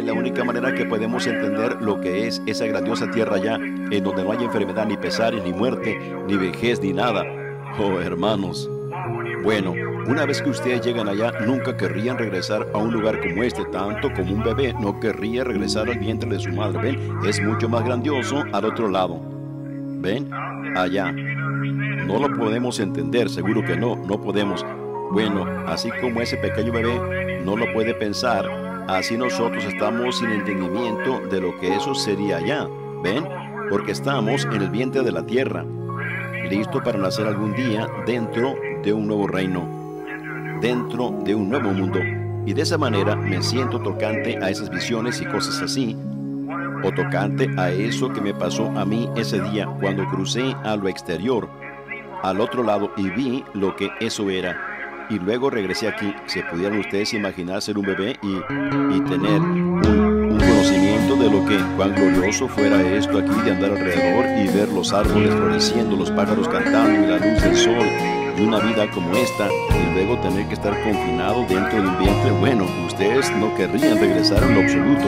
Es la única manera que podemos entender lo que es esa grandiosa tierra allá, en donde no hay enfermedad, ni pesares, ni muerte, ni vejez, ni nada. Oh, hermanos. Bueno, una vez que ustedes llegan allá, nunca querrían regresar a un lugar como este, tanto como un bebé no querría regresar al vientre de su madre. ¿Ven? Es mucho más grandioso al otro lado. ¿Ven? Allá. No lo podemos entender, seguro que no, no podemos. Bueno, así como ese pequeño bebé no lo puede pensar, así nosotros estamos sin entendimiento de lo que eso sería allá. ¿Ven? Porque estamos en el vientre de la tierra, listo para nacer algún día dentro de un nuevo reino, dentro de un nuevo mundo. Y de esa manera me siento tocante a esas visiones y cosas así, o tocante a eso que me pasó a mí ese día cuando crucé a lo exterior, al otro lado, y vi lo que eso era. Y luego regresé aquí. ¿Se pudieran ustedes imaginar ser un bebé y tener un conocimiento de lo que, cuán glorioso fuera esto aquí, de andar alrededor y ver los árboles floreciendo, los pájaros cantando y la luz del sol, y una vida como esta, y luego tener que estar confinado dentro de un vientre? Bueno, ustedes no querrían regresar en lo absoluto.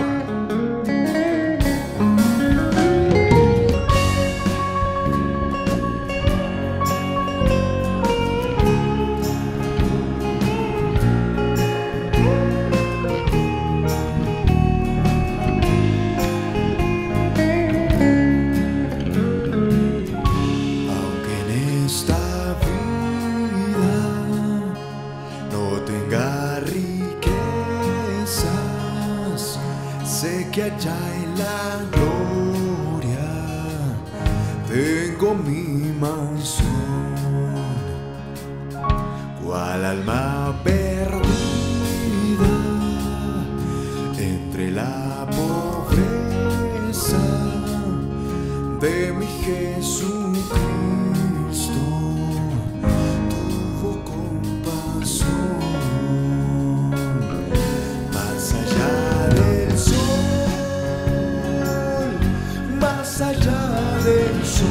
Que allá en la gloria tengo mi mansión, cual alma perdida entre la pobreza de mi Jesucristo, tuvo compasión. Más allá del sol, más allá del sol,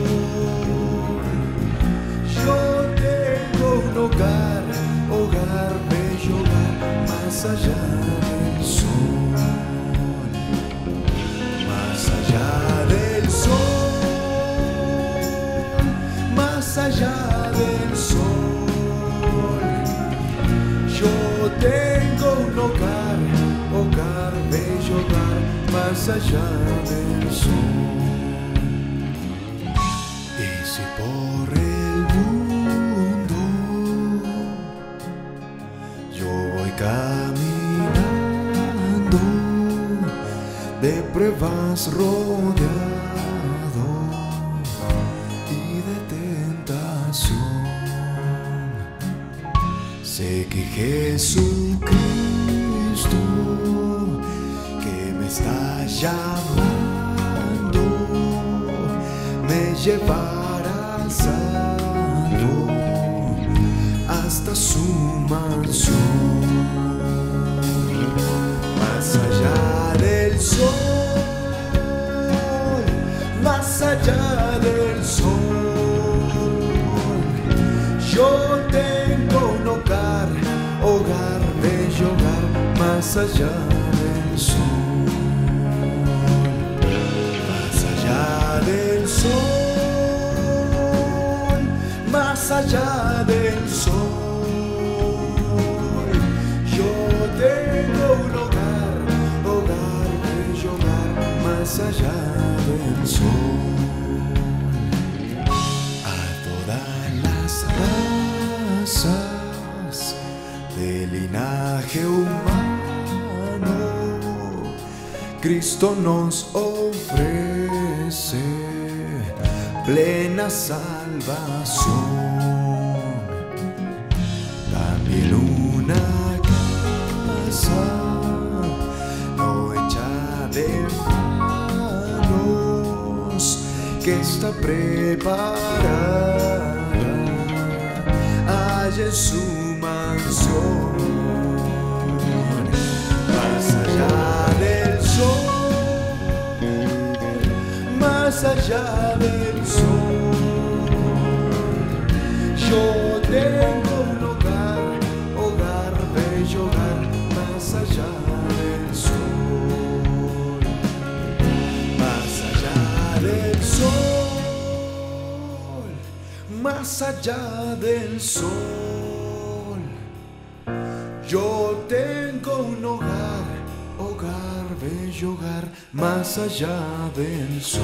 yo tengo un hogar, hogar, bello hogar, más allá del sol, más allá del sol, más allá del sol, yo tengo un hogar, hogar, bello hogar, más allá del sol. Y si por el mundo yo voy caminando, de pruebas rodeado y de tentación, sé que Jesucristo está llamando, me llevará salvo hasta su mansión, más allá del sol, más allá del sol, yo tengo un hogar, hogar, bello hogar, más allá del sol. Del sol, más allá del sol, yo tengo un hogar, hogar, bello hogar, más allá del sol. A todas las razas del linaje humano, Cristo nos ofrece plena salvación, también una casa no hecha de manos, que está preparada allá en su mansión, más allá del sol, más allá del sol, yo tengo un hogar, hogar, bello hogar, más allá del sol. más allá del sol. Yo tengo un hogar, hogar, bello hogar, más allá del sol.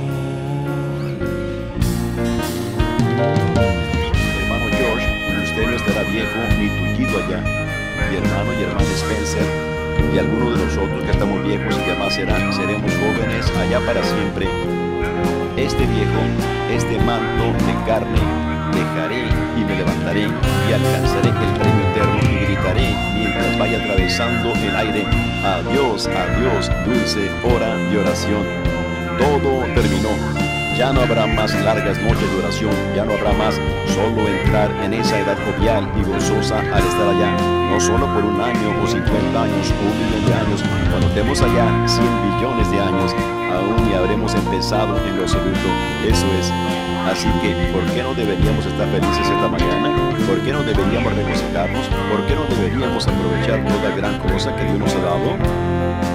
Hermano George, usted no estará viejo ni tullido allá. Mi hermano y hermana Spencer y algunos de nosotros que estamos viejos y que además seremos jóvenes allá para siempre. Este viejo, este manto de carne, dejaré y me levantaré y alcanzaré el premio eterno y gritaré mientras vaya atravesando el aire: adiós, adiós, dulce hora de oración. Todo terminó. Ya no habrá más largas noches de oración, ya no habrá más solo entrar en esa edad jovial y gozosa al estar allá, no solo por 1 año o 50 años o 1.000.000 de años, cuando estemos allá 100 billones de años, aún ni habremos empezado en lo absoluto. Eso es. Así que, ¿por qué no deberíamos estar felices esta mañana? ¿Por qué no deberíamos regocijarnos? ¿Por qué no deberíamos aprovechar toda gran cosa que Dios nos ha dado?